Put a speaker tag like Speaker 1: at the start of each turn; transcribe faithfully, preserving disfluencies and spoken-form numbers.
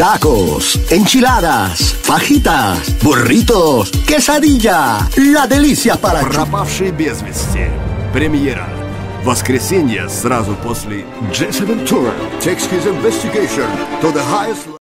Speaker 1: Tacos, enchiladas, fajitas, burritos, quesadilla. La delicia para...
Speaker 2: Пропавший без вести. Премьера. Воскресенье сразу после Jesse Ventura takes his investigation to the highest...